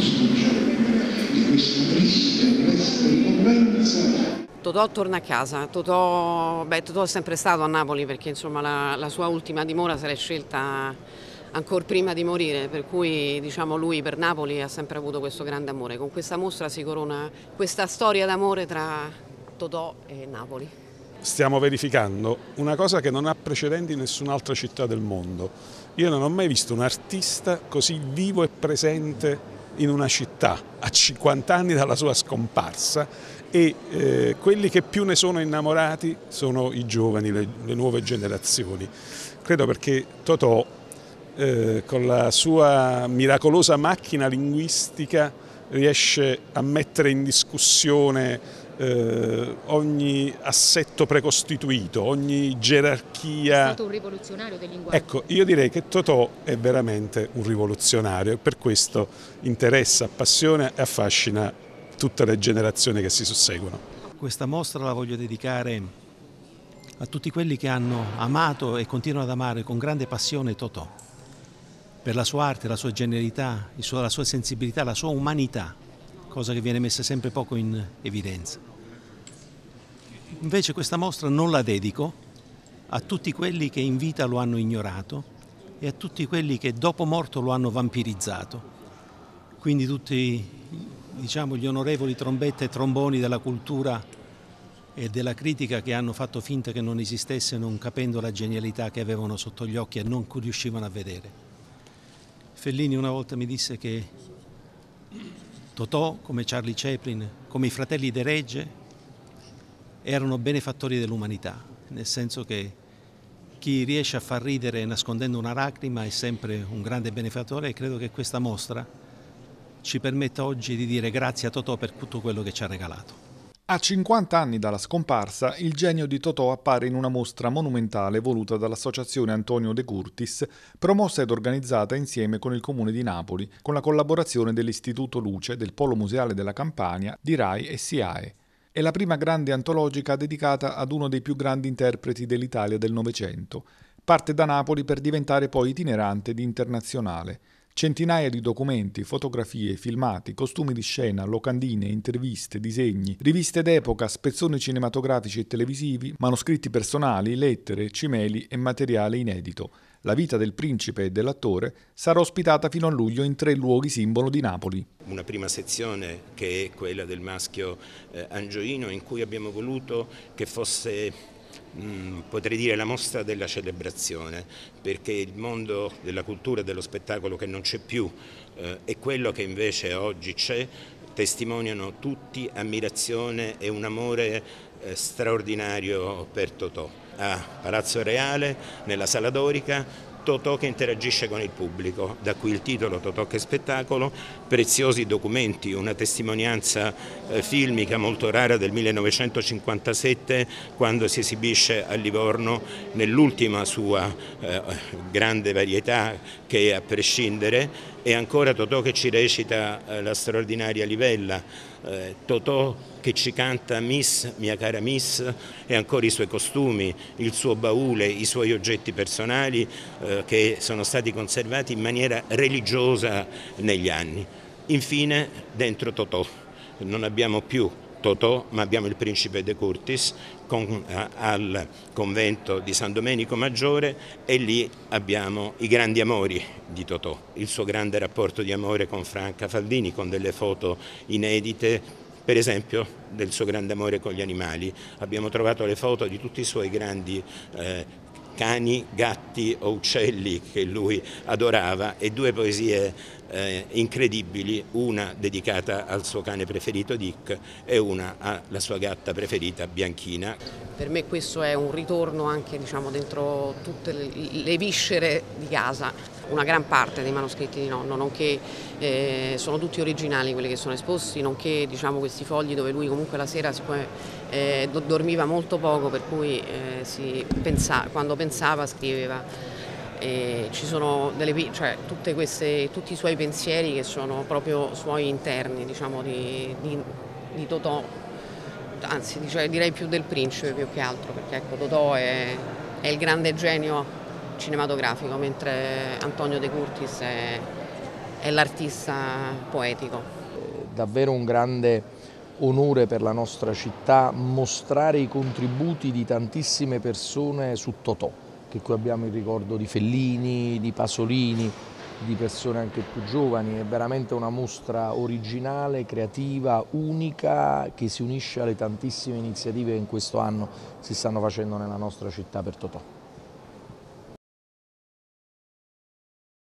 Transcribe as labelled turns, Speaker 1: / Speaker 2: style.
Speaker 1: di questa triste e triste ricompensa.
Speaker 2: Totò torna a casa. Totò è sempre stato a Napoli perché insomma la sua ultima dimora se l'è scelta ancora prima di morire, per cui diciamo lui per Napoli ha sempre avuto questo grande amore. Con questa mostra si corona questa storia d'amore tra Totò e Napoli.
Speaker 3: Stiamo verificando una cosa che non ha precedenti in nessun'altra città del mondo. Io non ho mai visto un artista così vivo e presente in una città a 50 anni dalla sua scomparsa e quelli che più ne sono innamorati sono i giovani, le nuove generazioni. Credo perché Totò con la sua miracolosa macchina linguistica riesce a mettere in discussione ogni assetto precostituito, ogni gerarchia.
Speaker 4: È stato un rivoluzionario del linguaggio.
Speaker 3: Ecco, io direi che Totò è veramente un rivoluzionario e per questo interessa, appassiona e affascina tutte le generazioni che si susseguono.
Speaker 5: Questa mostra la voglio dedicare a tutti quelli che hanno amato e continuano ad amare con grande passione Totò, per la sua arte, la sua genialità, la sua sensibilità, la sua umanità, cosa che viene messa sempre poco in evidenza. Invece questa mostra non la dedico a tutti quelli che in vita lo hanno ignorato e a tutti quelli che dopo morto lo hanno vampirizzato. Quindi tutti, diciamo, gli onorevoli trombette e tromboni della cultura e della critica che hanno fatto finta che non esistesse, non capendo la genialità che avevano sotto gli occhi e non riuscivano a vedere. Fellini una volta mi disse che Totò, come Charlie Chaplin, come i fratelli De Regge, erano benefattori dell'umanità, nel senso che chi riesce a far ridere nascondendo una lacrima è sempre un grande benefattore e credo che questa mostra ci permetta oggi di dire grazie a Totò per tutto quello che ci ha regalato.
Speaker 6: A 50 anni dalla scomparsa, il genio di Totò appare in una mostra monumentale voluta dall'Associazione Antonio De Curtis, promossa ed organizzata insieme con il Comune di Napoli, con la collaborazione dell'Istituto Luce, del Polo Museale della Campania, di RAI e SIAE. È la prima grande antologica dedicata ad uno dei più grandi interpreti dell'Italia del Novecento. Parte da Napoli per diventare poi itinerante ed internazionale. Centinaia di documenti, fotografie, filmati, costumi di scena, locandine, interviste, disegni, riviste d'epoca, spezzoni cinematografici e televisivi, manoscritti personali, lettere, cimeli e materiale inedito. La vita del principe e dell'attore sarà ospitata fino a luglio in 3 luoghi simbolo di Napoli.
Speaker 7: Una prima sezione che è quella del maschio angioino, in cui abbiamo voluto che fosse potrei dire la mostra della celebrazione, perché il mondo della cultura e dello spettacolo che non c'è più e quello che invece oggi c'è testimoniano tutti ammirazione e un amore straordinario per Totò. A Palazzo Reale, nella Sala Dorica, Totò che interagisce con il pubblico, da qui il titolo Totò che spettacolo, preziosi documenti, una testimonianza filmica molto rara del 1957 quando si esibisce a Livorno nell'ultima sua grande varietà che è A prescindere, e ancora Totò che ci recita la straordinaria Livella, Totò che ci canta Miss, mia cara Miss, e ancora i suoi costumi, il suo baule, i suoi oggetti personali che sono stati conservati in maniera religiosa negli anni. Infine, dentro Totò non abbiamo più Totò, ma abbiamo il principe De Curtis al convento di San Domenico Maggiore, e lì abbiamo i grandi amori di Totò, il suo grande rapporto di amore con Franca Faldini, con delle foto inedite, per esempio del suo grande amore con gli animali. Abbiamo trovato le foto di tutti i suoi grandi cani, gatti o uccelli che lui adorava, e 2 poesie incredibili, una dedicata al suo cane preferito Dick e una alla sua gatta preferita Bianchina.
Speaker 2: Per me questo è un ritorno anche, diciamo, dentro tutte le viscere di casa. Una gran parte dei manoscritti di nonno, nonché sono tutti originali quelli che sono esposti, nonché, diciamo, questi fogli dove lui comunque la sera dormiva molto poco, per cui quando pensava scriveva. Ci sono tutti i suoi pensieri che sono proprio suoi interni, diciamo, di Totò, anzi direi più del principe più che altro, perché ecco, Totò è il grande genio cinematografico, mentre Antonio De Curtis è l'artista poetico.
Speaker 8: Davvero un grande onore per la nostra città mostrare i contributi di tantissime persone su Totò, che qui abbiamo il ricordo di Fellini, di Pasolini, di persone anche più giovani. È veramente una mostra originale, creativa, unica, che si unisce alle tantissime iniziative che in questo anno si stanno facendo nella nostra città per Totò.